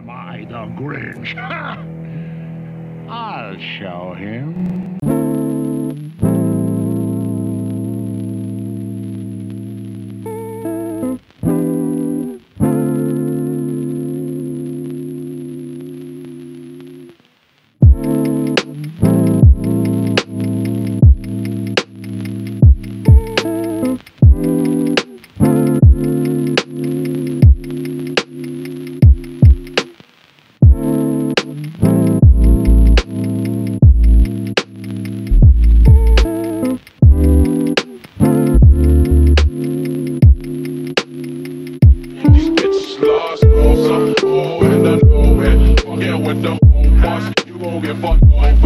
Am I the Grinch? I'll show him. Lost, oh, and I know it. Fucking with the whole boss, you won't get fucked on.